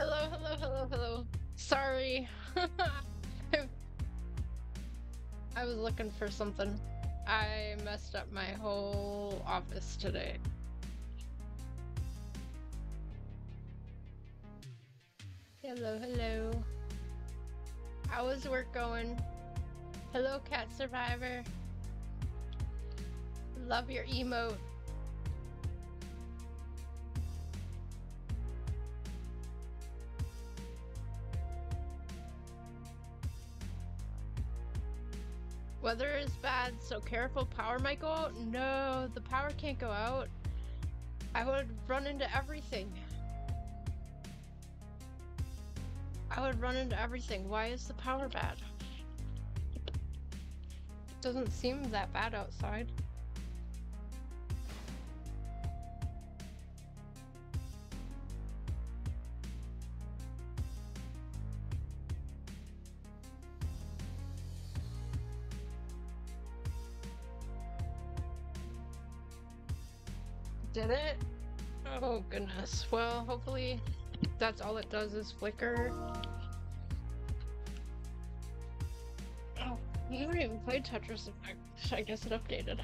Hello, hello, hello, hello. Sorry. I was looking for something. I messed up my whole office today. Hello, hello. How was work going? Hello, cat survivor. Love your emote. Weather is bad, so careful. Power might go out? No, the power can't go out. I would run into everything. Why is the power bad? It doesn't seem that bad outside. Did it? Oh goodness. Well, hopefully that's all it does is flicker. Oh, you haven't even played Tetris Effect. I guess it updated.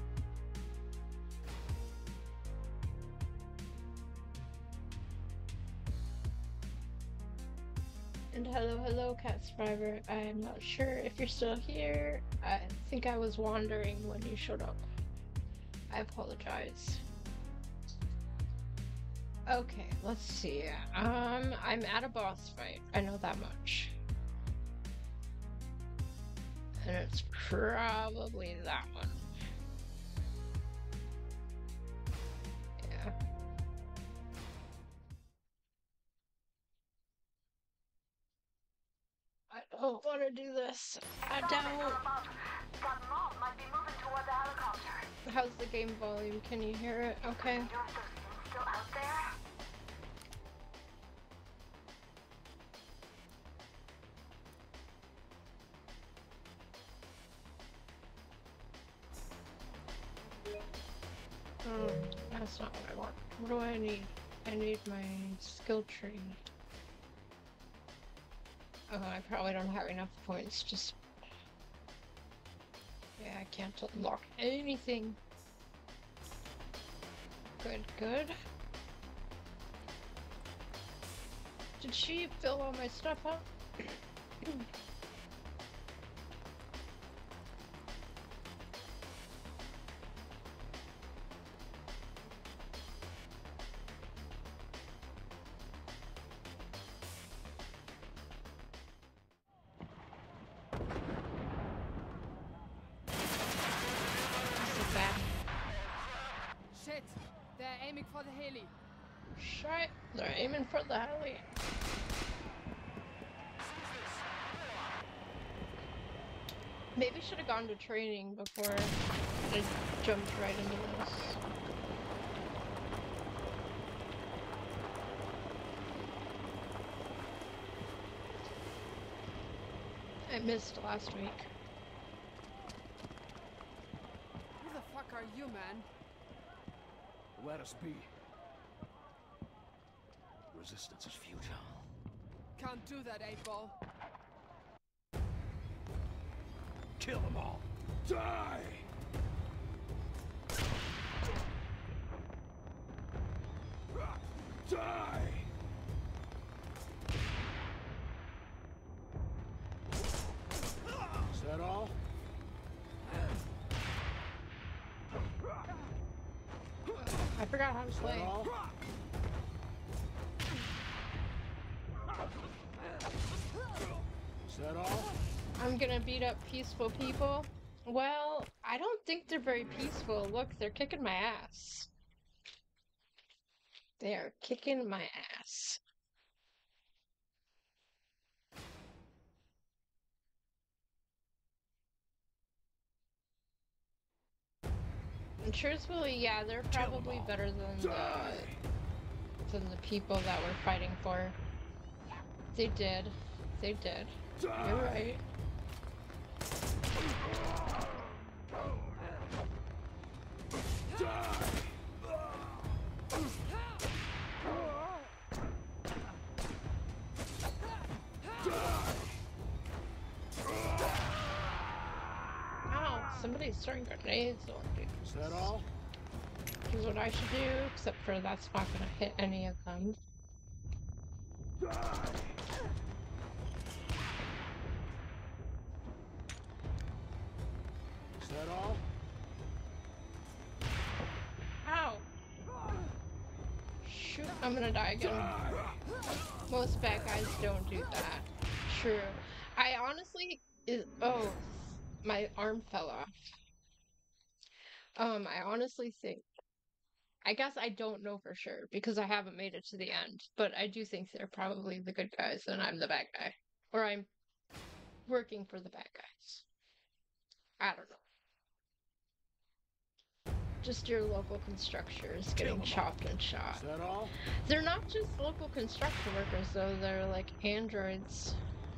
And hello, hello, cat survivor. I'm not sure if you're still here. I think I was wandering when you showed up. I apologize. Okay, let's see. I'm at a boss fight. I know that much. And it's probably that one. Yeah. I don't want to do this. I don't. How's the game volume? Can you hear it? Okay. Still out there? That's not what I want. What do I need? I need my skill tree. Oh, I probably don't have enough points. Just yeah, I can't unlock anything. Good, good. Did she fill all my stuff up? Shit! They're aiming for the heli. Shit! They're aiming for the heli. Maybe should have gone to training before I jumped right into this. I missed last week. Who the fuck are you, man? Let us be. Resistance is futile. Can't do that, 8-ball. Kill them all. Die! Die! Is that all? I forgot how to play. Is that all? I'm gonna beat up peaceful people. Well, I don't think they're very peaceful. Look, they're kicking my ass. They are kicking my ass. And truthfully, yeah, they're probably better than the people that we're fighting for. They did. They did. You're right. somebody's throwing grenades on me. Is that all? Which is what I should do, except for that's not gonna hit any of them. Die! Is that all? Ow! Shoot, I'm gonna die again. Die! Most bad guys don't do that. True. I honestly oh, my arm fell off. I honestly think I guess I don't know for sure because I haven't made it to the end, but I do think they're probably the good guys and I'm the bad guy. Or I'm working for the bad guys. I don't know. Just your local constructors getting chopped and shot. Is that all? They're not just local construction workers though, they're like androids.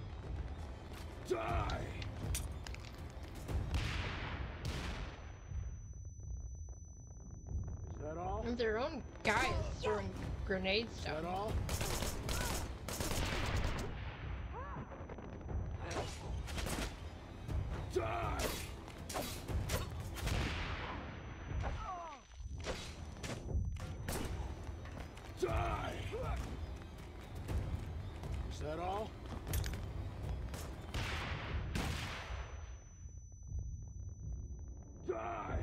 Die! Is that all? And their own guy is throwing grenades Is that down. all? Die! Die! Is that all? Die!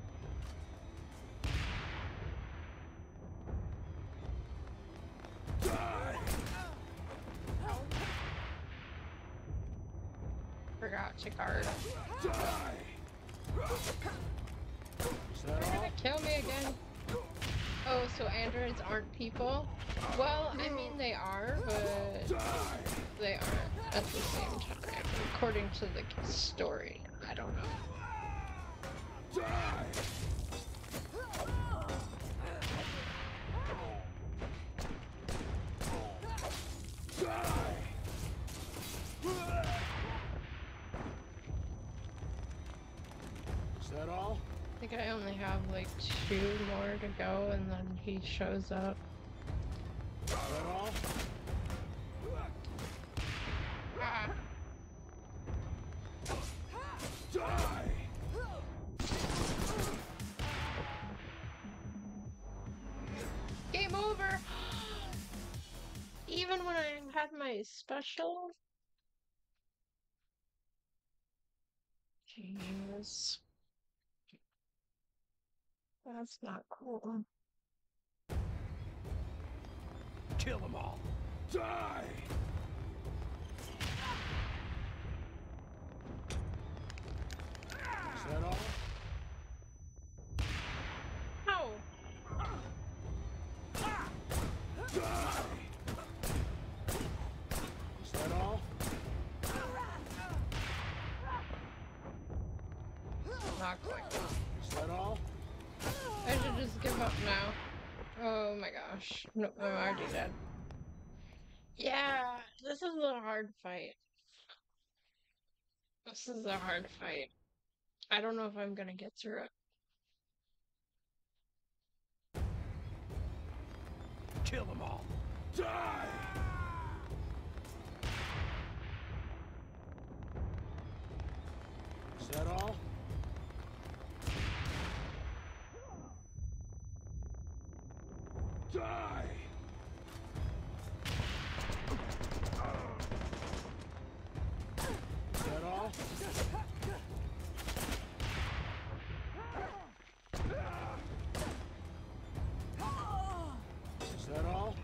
Die! Forgot to guard. Die! Is that all? Kill me again. Oh, so androids aren't people? Well, I mean they are, but Die! they aren't at the same time. According to the story. I don't know. Die! Die! Is that all? I think I only have like 2 more to go and then he shows up. Is that all? Ah, Die! game over! Even when I had my special? Jeez. That's not cool. Kill them all! Die! Is that all? Ow! Die! Is that all? Not quite. Is that all? I should just give up now. Oh my gosh. No, I'm already dead. Yeah, this is a hard fight. This is a hard fight. I don't know if I'm gonna get through it. Kill them all! Die! Is that all? Die! Is that all? Is that all?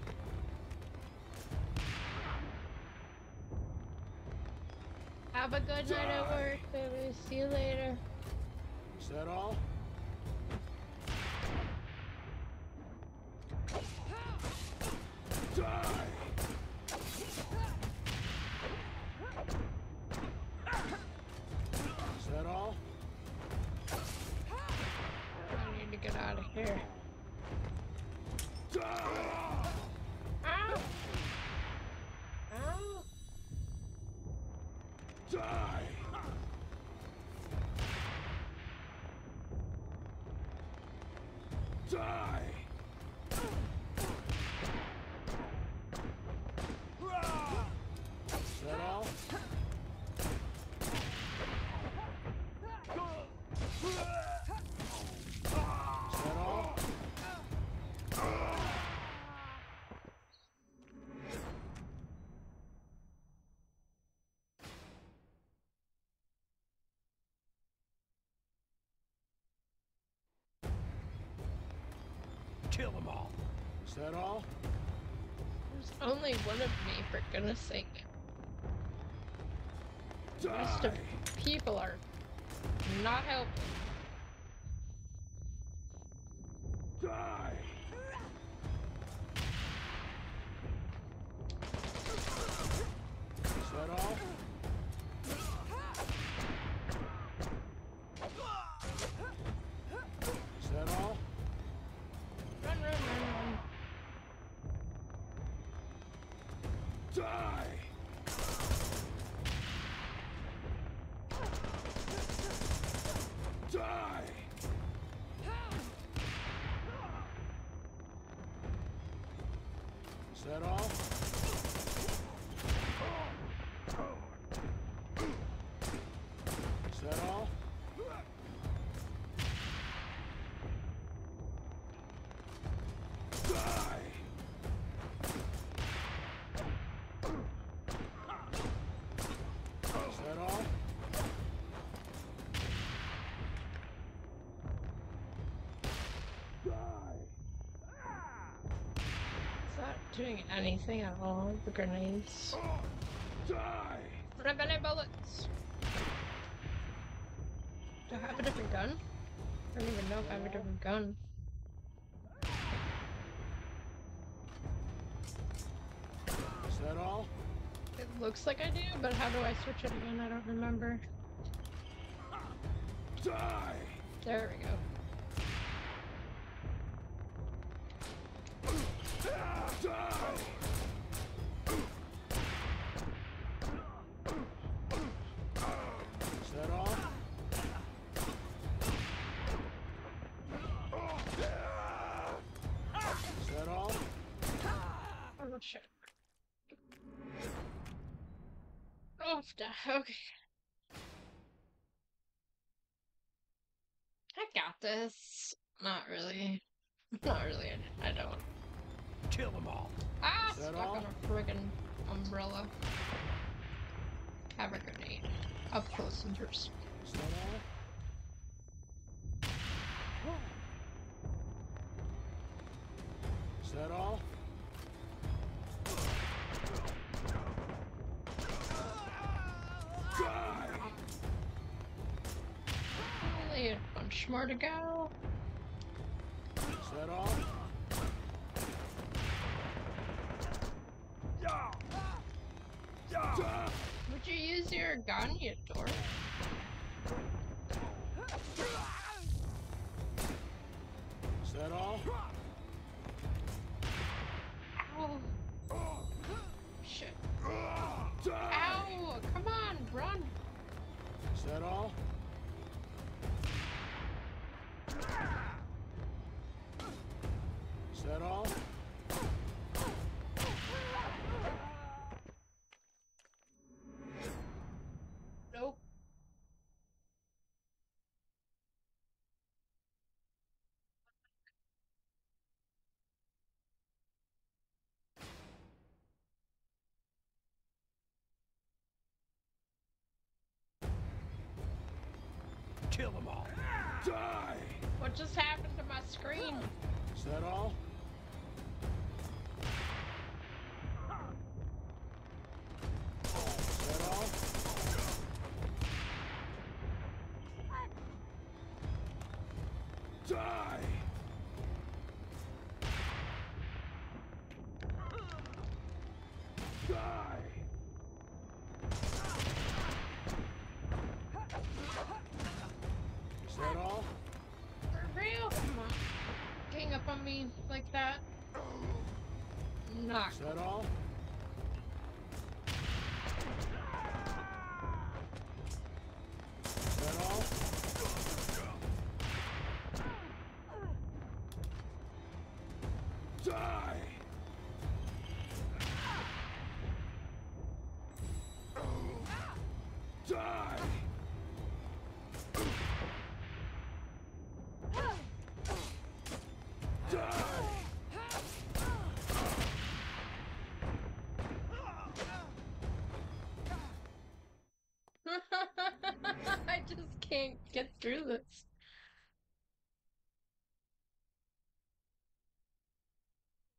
Have a good night at work, baby. See you later. Is that all? Die! Is that all? I need to get out of here. Die! Ow! Ow! Die! Die! Is that all? Kill them all. Is that all? There's only one of me, for goodness sake. The rest of Die! people are not helping. Die! Is that all? Is that all? Run, run, run, run. Die! Die! Is that all? Is that all? Die! Is that all? Die! Is that doing anything at all? The grenades. Die! Don't have any bullets. Do I have a different gun? I don't even know if I have a different gun. Is that all? It looks like I do, but how do I switch it again? I don't remember. Die! There we go. Die! Is that all? Is that all? Oh shit. Oh, okay. I got this. Not really. Not really. I don't. Kill them all. Ah, Is that stuck all? on a friggin' umbrella. Have a grenade. Up close and personal. Is that all? Is that all? Die! Only a bunch more to go. Is that all? Die! Would you use your gun, you dork? Is that all? Ow. Shit. Die! Ow! Come on, run! Is that all? Is that all? Nope. Kill them all. Die! What just happened to my screen? Is that all? Is that all? Die! Die! Is that all? For real? Come on. Gang up on me like that. Not Is that all? Is that all? Die! Die! Die! I just can't get through this.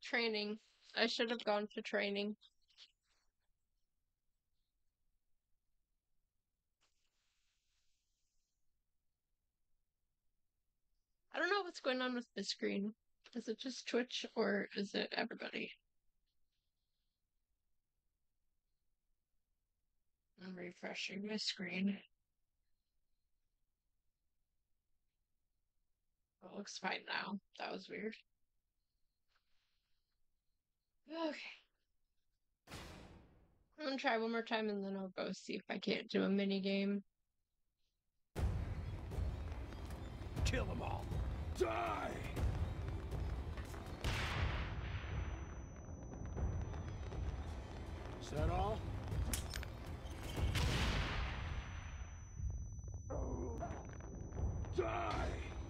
Training. I should have gone to training. I don't know what's going on with the screen. Is it just Twitch or is it everybody? I'm refreshing my screen. Oh, it looks fine now. That was weird. Okay. I'm gonna try one more time and then I'll go see if I can't do a mini game. Kill them all. Die! Is that all? Die!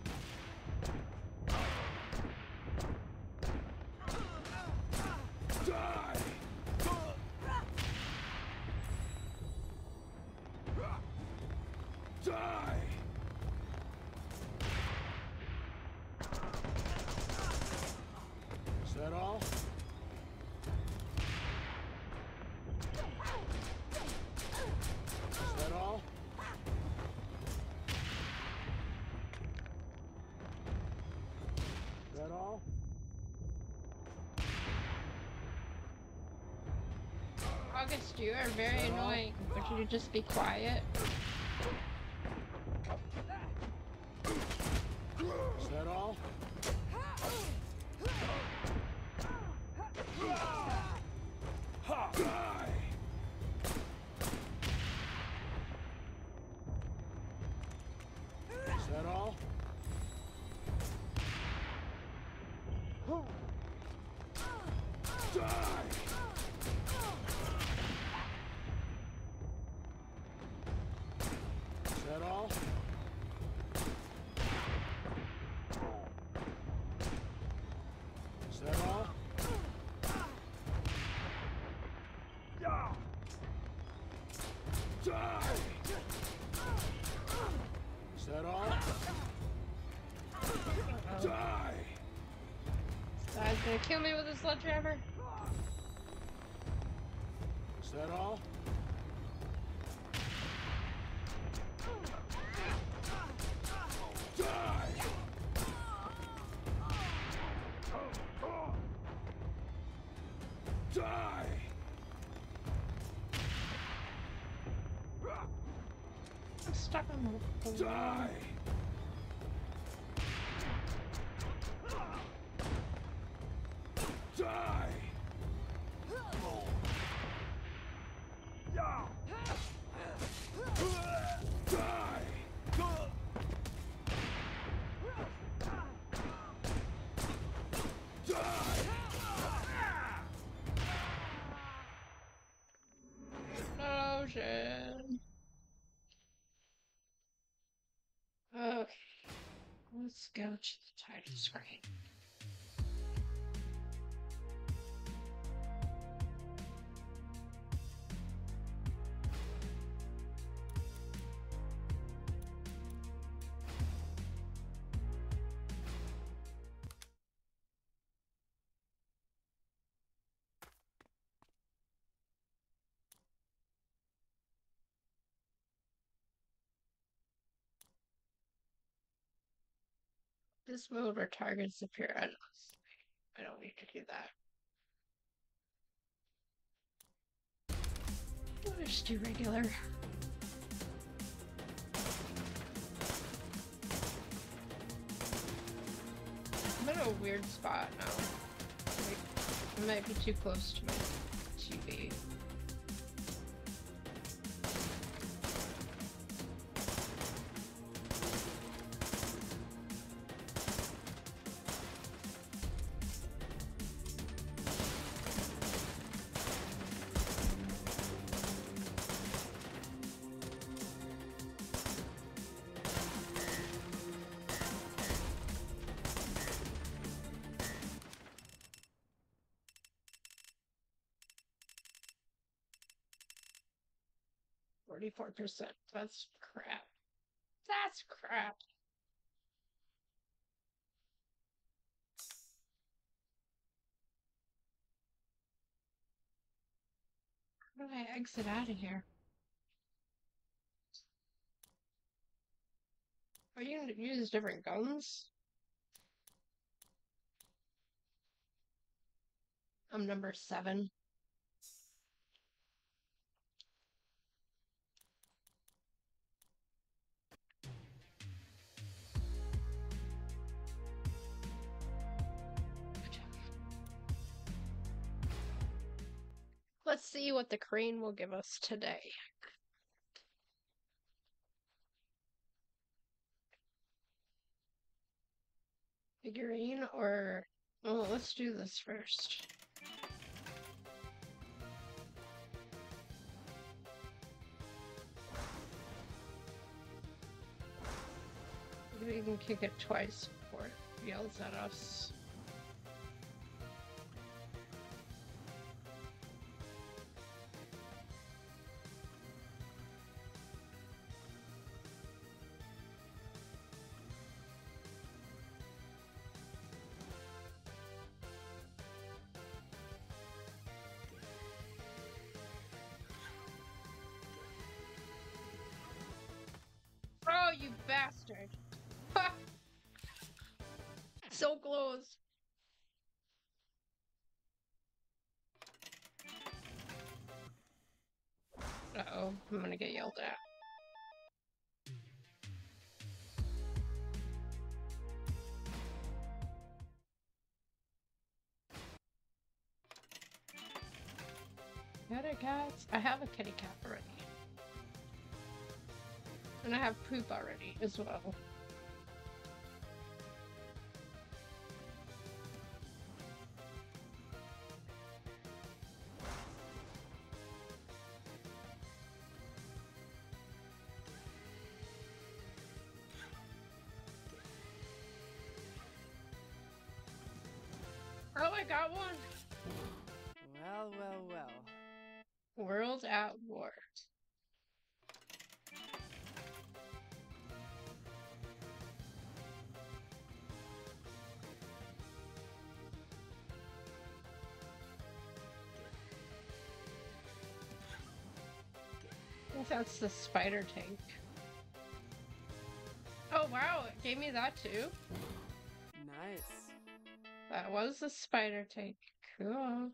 Die! Die! Is that all? Is that all? Is that all? August, you are very annoying. Would you just be quiet? Is that all? Die! Is that all? Die! Is that all? Is that all? Die! Is that all? Die! This guy's gonna kill me with a sledgehammer. Is that all? Die! Die! I'm stuck on the Die! Die! Die! Explosion. Okay. Let's go to the title screen. This mode where targets appear endlessly. I don't need to do that. I'll just do regular. I'm in a weird spot now. Like, I might be too close to my TV. %. That's crap. That's crap. How do I exit out of here? Are you gonna use different guns? I'm number 7. Let's see what the crane will give us today. Figurine or... Oh, let's do this first. Maybe we can kick it twice before it yells at us. Oh, you bastard! Ha! So close! Uh-oh, I'm gonna get yelled at. Kitty cats? I have a kitty cat already. And I have poop already as well. Oh, I got one! Well, well, well. World at War. I think that's the spider tank. Oh wow, it gave me that too. Nice. That was the spider tank. Cool.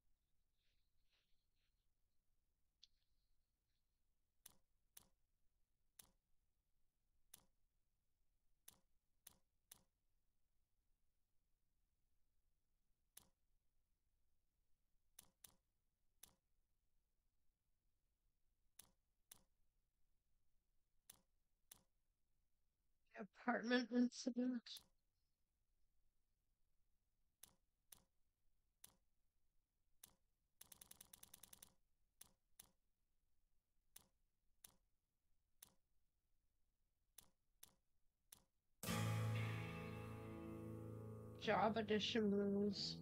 Apartment incident. Job edition rules.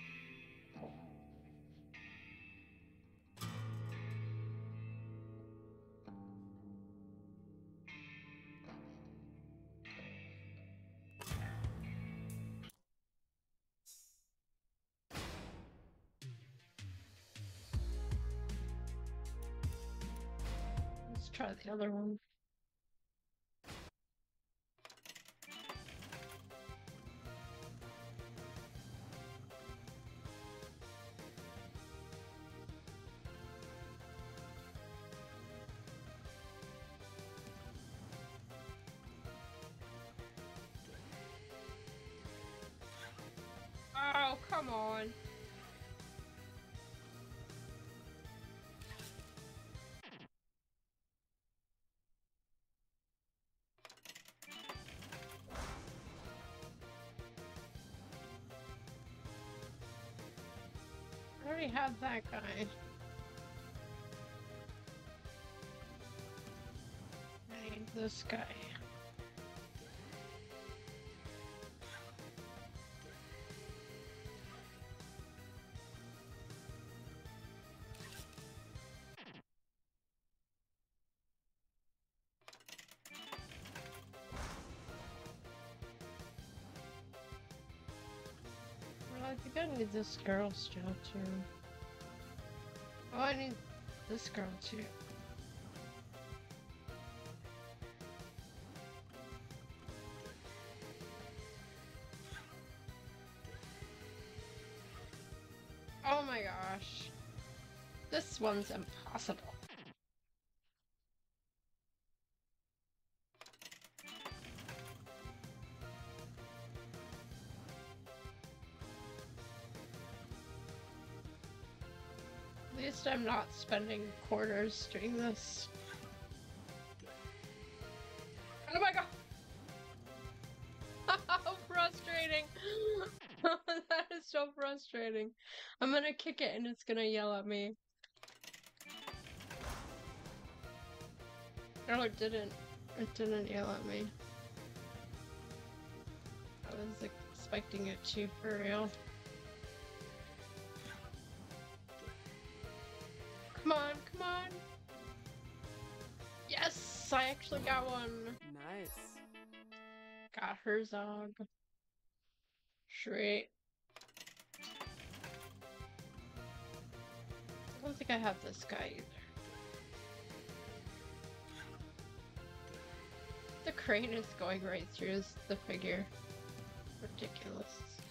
Let's try the other one. Oh, come on. I already have that guy. I need this guy. Well, I think I need this girl still too. Oh, I need This girl too. Oh my gosh. This one's impossible. At least I'm not spending quarters doing this. Oh my god! How frustrating! That is so frustrating. I'm gonna kick it and it's gonna yell at me. Oh, it didn't. It didn't yell at me. I was expecting it to, for real. Come on, come on! Yes! I actually got one! Nice. Got her Zog. Sweet. I don't think I have this guy either. The crane is going right through the figure. Ridiculous.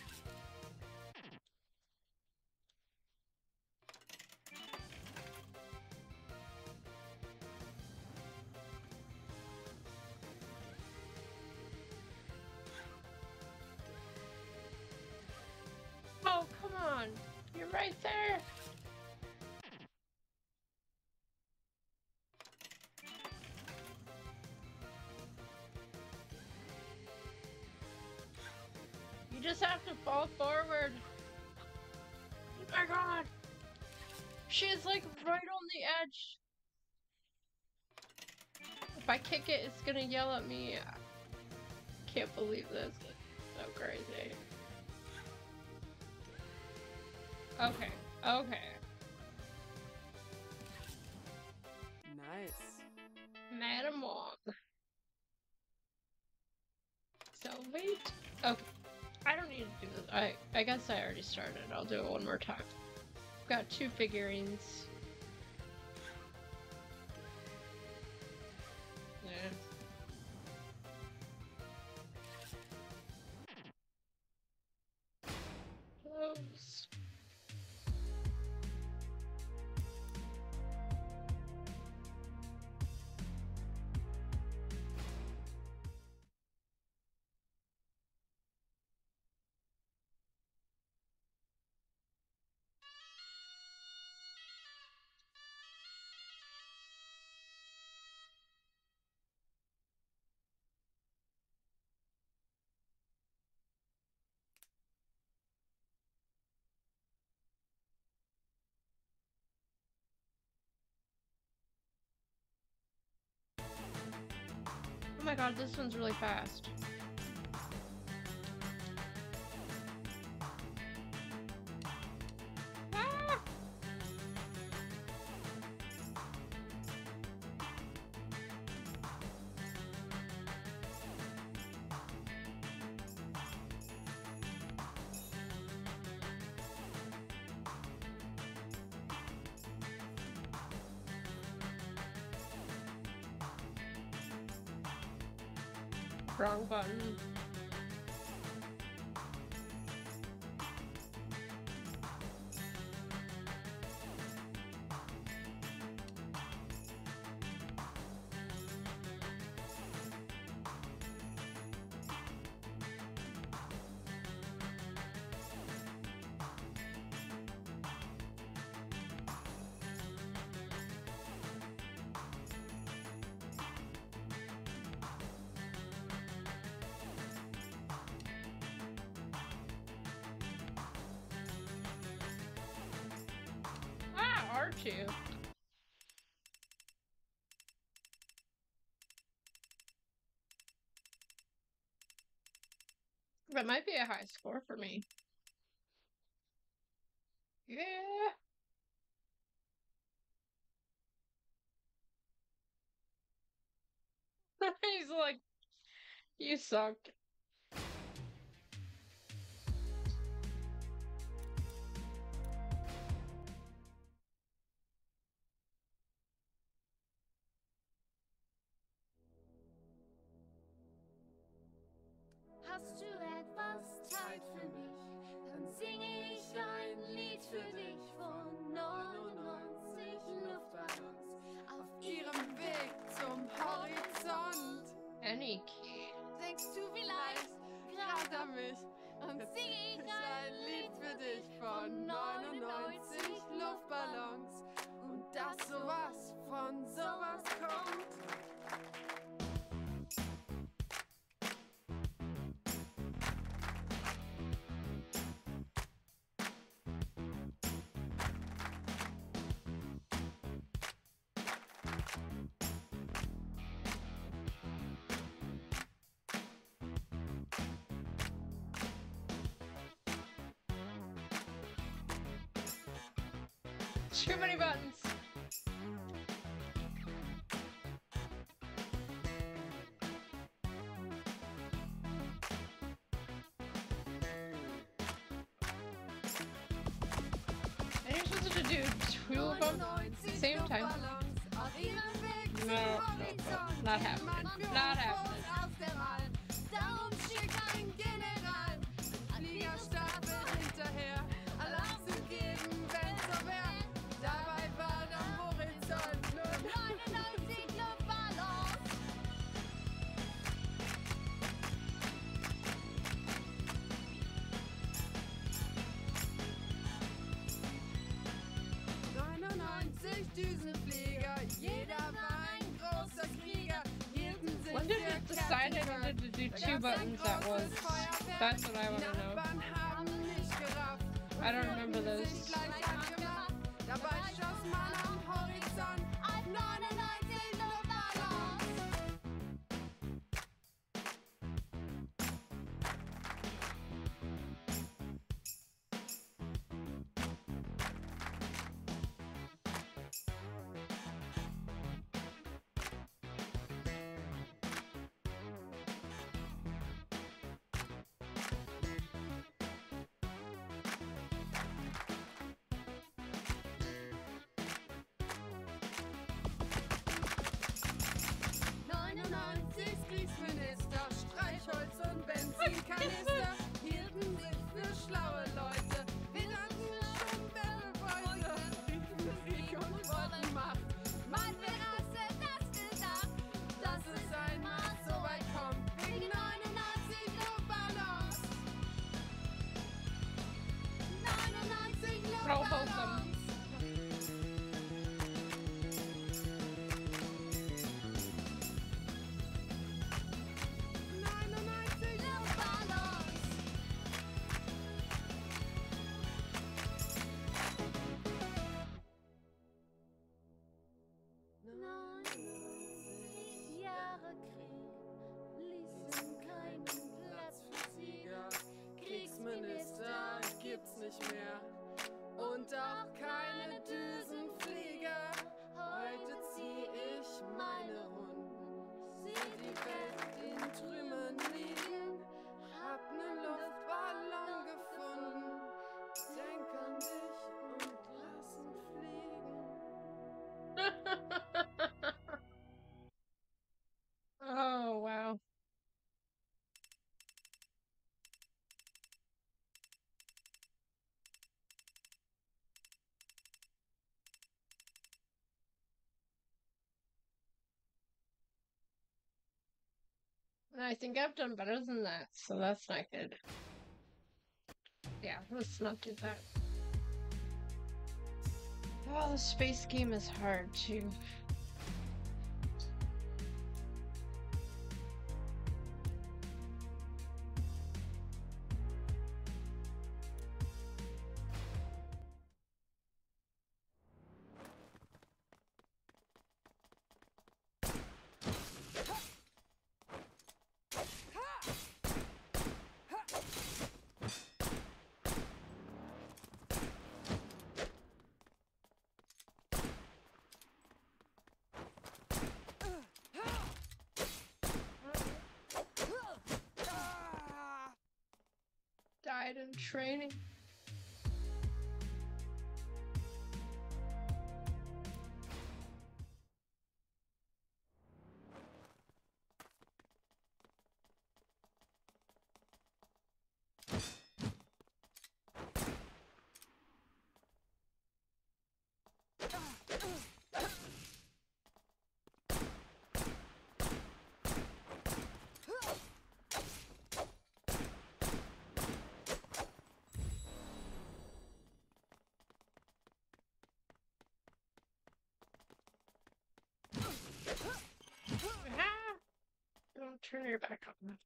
Oh, come on! You're right there! You just have to fall forward. Oh my god! She's like right on the edge. If I kick it, it's gonna yell at me. Can't believe this. It's so crazy. Okay, okay. Nice. Madam Wong. Salvate? Okay. I don't need to do this. I guess I already started. I'll do it one more time. I've got 2 figurines. Yeah. Close. Oh my god, this one's really fast. Ah! Wrong button. Ah, R2. That might be a high score for me. Yeah. He's like, you suck. Songs sing ich ein Lied für dich von 99 Luftballons. Und dass sowas von sowas kommt. Too many buttons. And you're supposed to do two of them at the same time. No, not happening. Not happening. Darum schickt ein General Fliegerstaffel hinterher, Alarm zu geben, wenn so wär. Dabei war am Horizont nur 99 Luftballons. Düsenflieger, jeder war ein großer Krieger, hielten sich When did it decide I needed to do two buttons at once? That's what I want to know. I don't remember those. Dabei schoss man am Horizont auf 99 Luftballons. Kriegsminister, Streichholz und Benzinkanister hielten sich für schlaue Leute. Wir nannten schon Battleboyse, riefen Krieg und wollten Macht. Mein wer hatte das gedacht, dass es einmal so weit kommt, wegen 99 Luftballons. 99 Luftballons. Jahre Krieg ließen keinen Platz für Sieger. Kriegsminister gibt's nicht mehr und auch keine Düsenflieger. Heute zieh ich meine Runden, sieh die Welt in Trümmern liegen, hab nen Luftballon gefunden, denk an dich und lass ihn fliegen. Oh, wow. I think I've done better than that, so that's not good. Yeah, let's not do that. Oh, the space game is hard too. Died in training. turn your back on.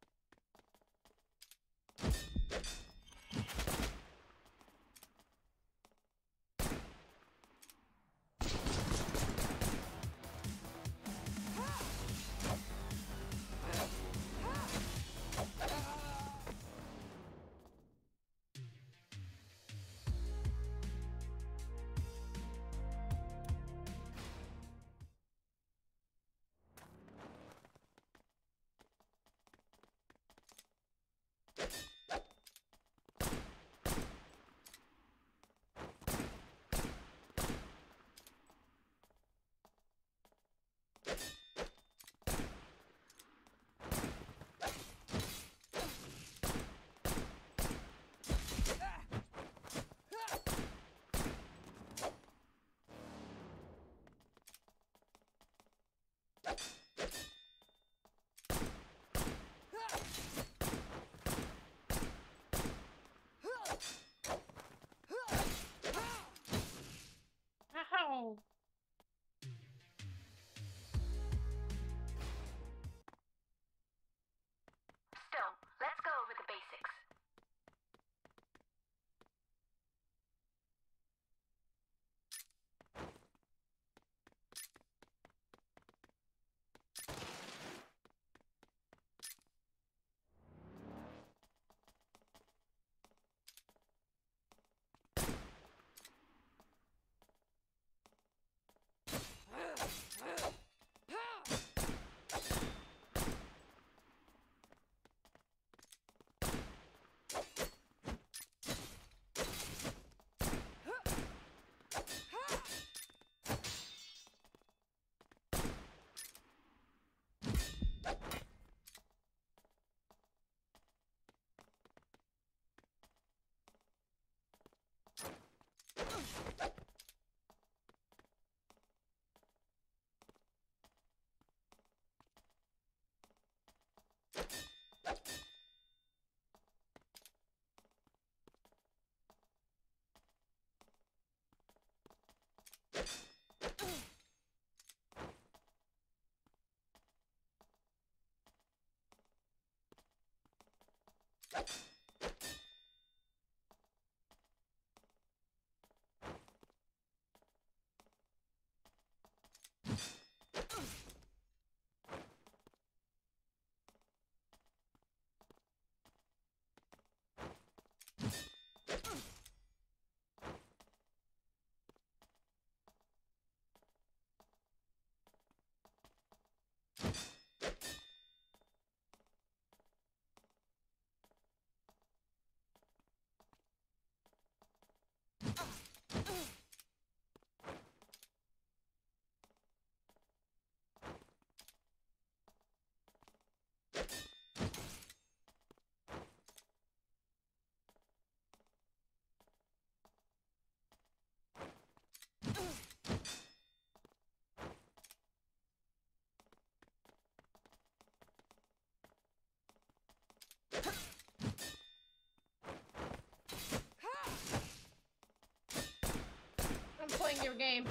Ow! So, let's go over the basics. I'm playing your game.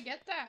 get that.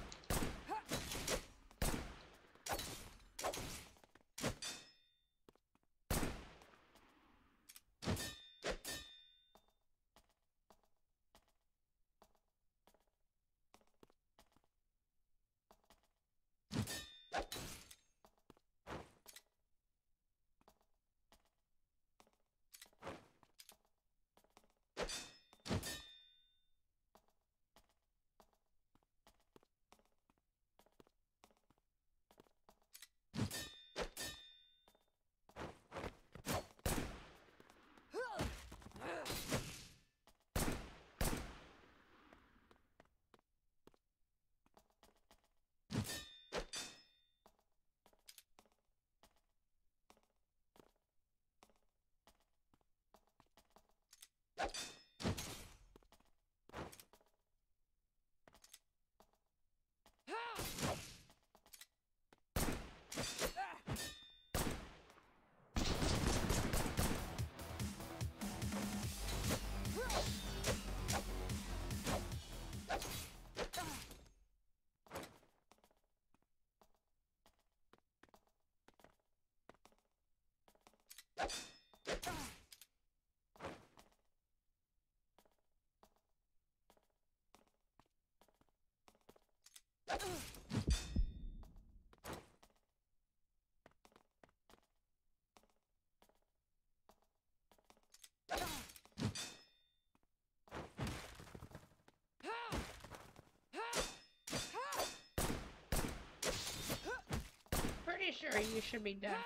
Pretty sure you should be done.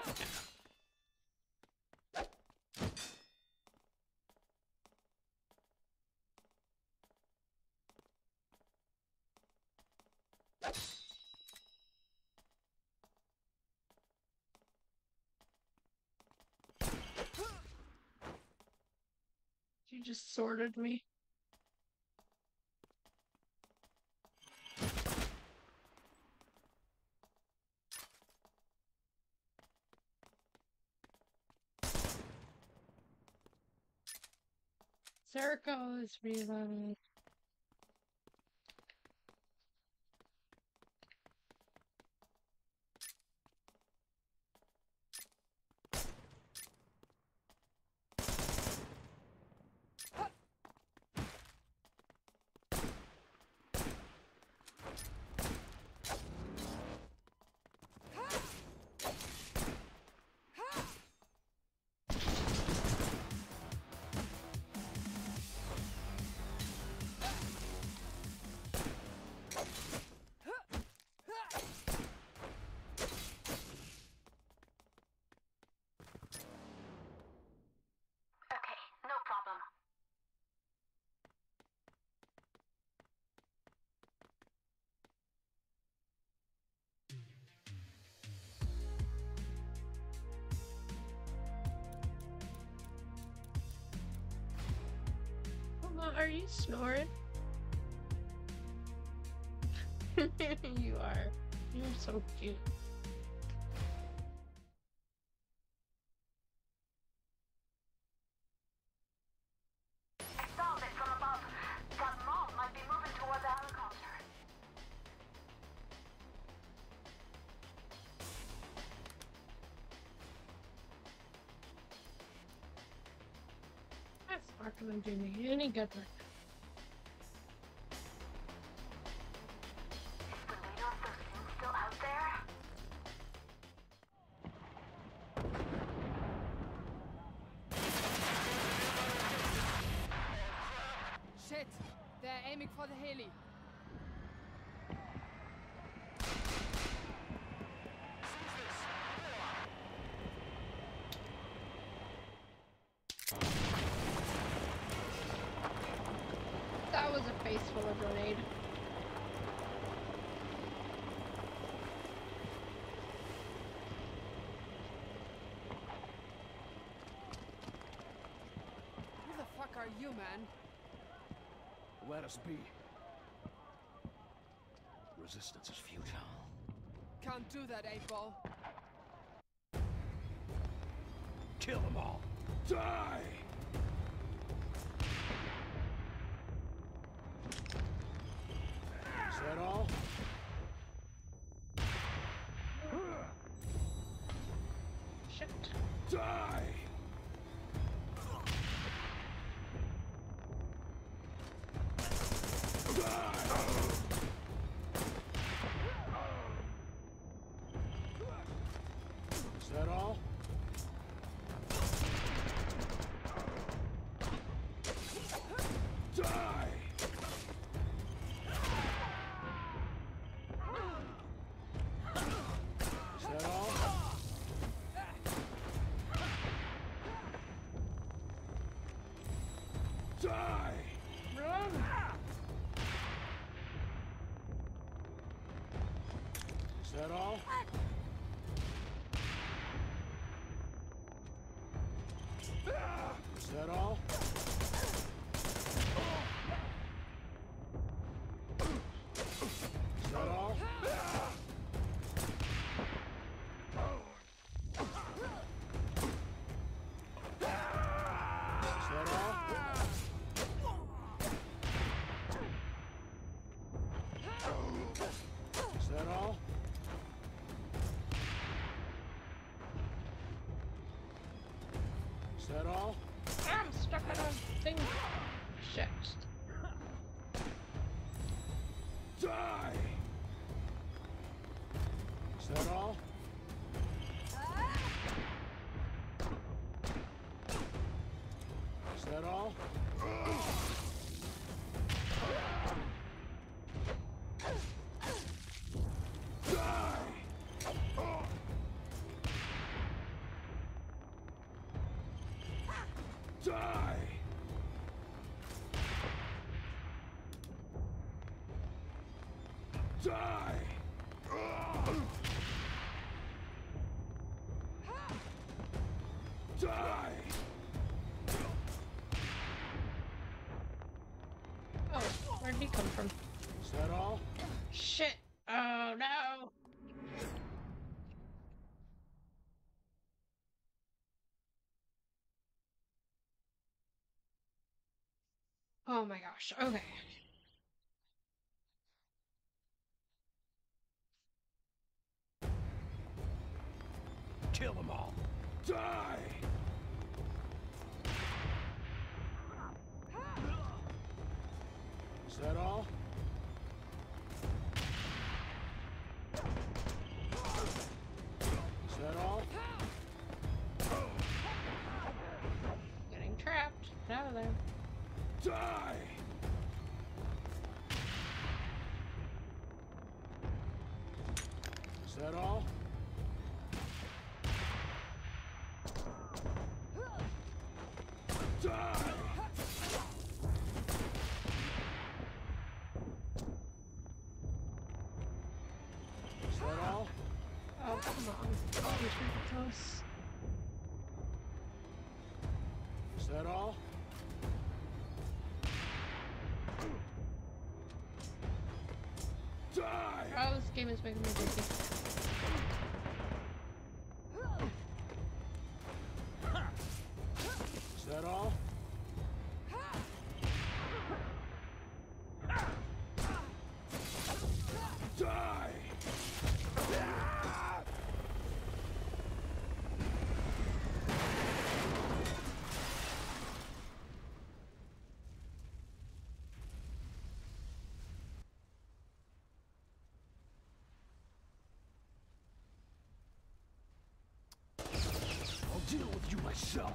You just sorted me. Circles reload. Okay, no problem. Mama, are you snoring? You are. You're so cute. Stop it from above. That mob might be moving toward the helicopter. That's not gonna do me any good. Is the leader of those things still out there? Shit! They're aiming for the heli. That was a face full of grenade. Who the fuck are you, man? Let us be. Resistance is futile. Can't do that, 8-ball. Kill them all. Die! that all? Shit. Die! Is that all? Die! Is that all? Die! Run! Is that all? Is that all? Is that all? Is that all? Is that all? Is that all? I'm stuck on a thing. Shit. Die! Is that all? Is that all? Die! Die! Die! Die! Oh, where'd he come from? Is that all? Shit. Oh no. Oh my gosh. Okay. Kill them all. Die! Is that all? Is that all? Getting trapped. Get out of there. Die! Is that all? Die! Is that all? Oh, come on. Oh, he's really close. Is that all? Die! Oh, this game is making me dizzy. Is that all? Die! I'll deal with you myself.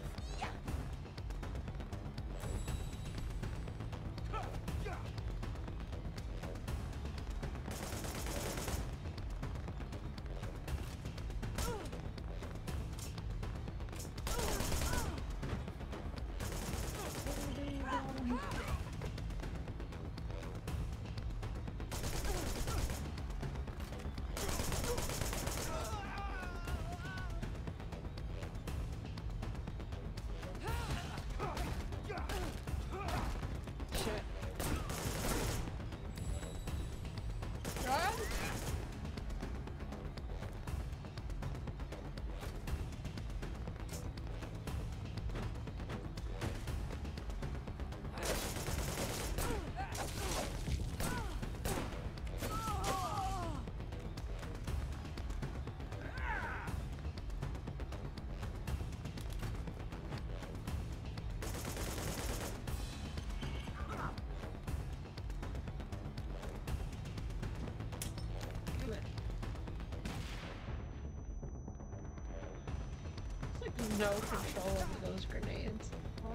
no control over those grenades.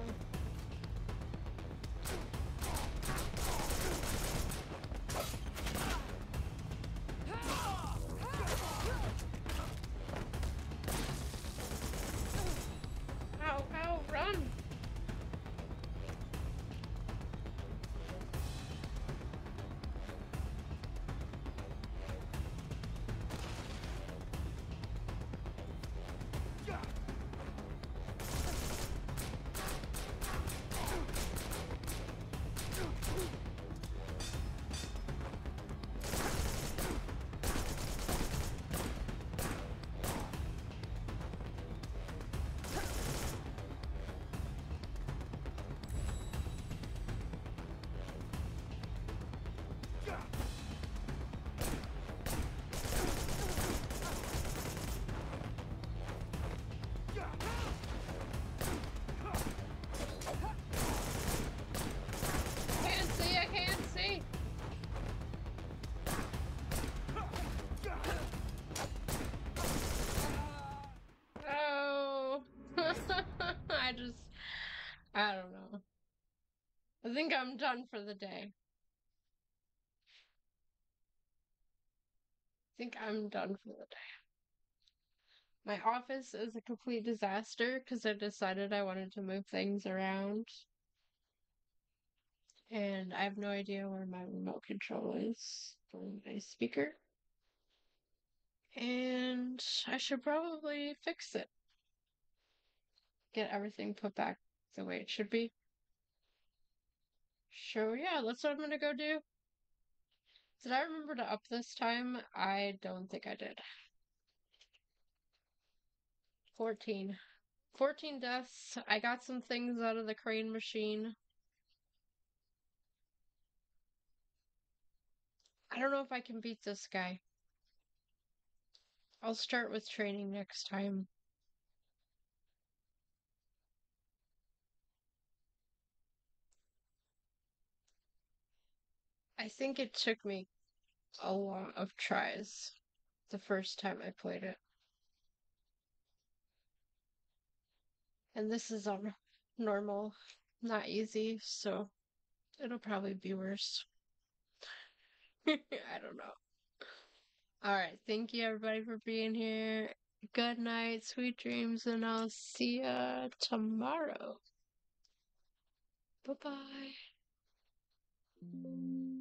Ow, ow, run! I can't see! Oh! I don't know. I think I'm done for the day. I think I'm done for the day. My office is a complete disaster because I decided I wanted to move things around. And I have no idea where my remote control is for my speaker. And I should probably fix it. Get everything put back the way it should be. So yeah, that's what I'm gonna go do. Did I remember to up this time? I don't think I did. 14. 14 deaths. I got some things out of the crane machine. I don't know if I can beat this guy. I'll start with training next time. I think it took me a lot of tries the first time I played it. And this is on normal, not easy, so it'll probably be worse. I don't know. Alright, thank you everybody for being here. Good night, sweet dreams, and I'll see ya tomorrow. Bye bye.